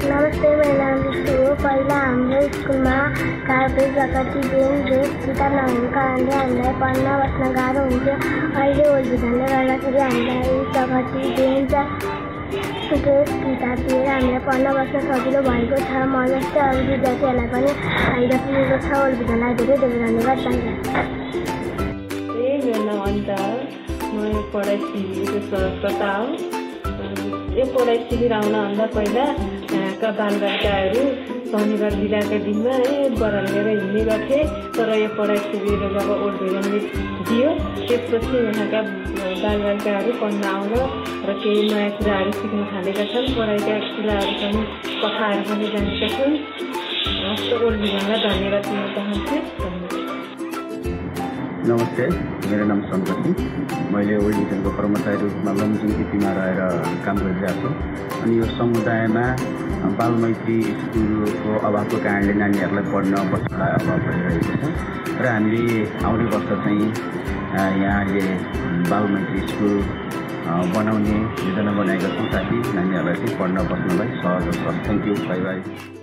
नमस्ते, मेरो नाम विष्णु हो। पहिला हाम्रो स्कुलमा कार्पेट प्रकृति दिन ड्रेस किताब नहुनुको कारणले हामीलाई पढ्न बस्न गाह्रो हुन्थ्यो। अहिले ओल्ड भिजनले गर्दाखेरि हामीलाई प्रकृति दिन ड्रेस किताब दिएर हामीलाई पढ्न बस्न सजिलो भएको छ। म जस्तै अरू विद्यार्थीहरूलाई पनि फाइदा पुगेको छ। ओल्ड भिजनलाई धेरै धेरै धन्यवाद। मेरो नाम अनिता हो। म यो पढाइ शिविरको प्रवक्ता हो। यो पढाइ शिविर आउनभन्दा पहिला यहाँका बालबालिकाहरू शनिबार बिदाका दिनमा बरालेर हिँड्ने गर्थे। तर यो पढाइ शिविर जब ओल्ड भिजनले दियो त्यसपछि यहाँका बालबालिकाहरू पढ्न आउन र केही नयाँ कुराहरू सिक्न थालेका छन्। पढाइका कुराहरू पनि कथाहरू पनि जानेका छन्। ओल्ड भिजनलाई धन्यवाद दिन चाहन्छु। नमस्ते, मेरो नाम सन्तोषी। मैले ओल्ड भिजनको कर्मचारी रूपमा लमजुङ तिथिमा रहेर काम गरिरहेको छु। अनि यो समुदायमा बालमैत्री स्कुलको अभावको कारणले नानीहरूलाई पढ्न बस्नलाई अभाव भइरहेको छ र हामीले आउने वर्ष चाहिँ यहाँले बालमैत्री स्कुल बनाउने योजना बनाएका छौँ ताकि नानीहरूलाई चाहिँ पढ्न बस्नलाई सहज होस्। Thank you, bye by.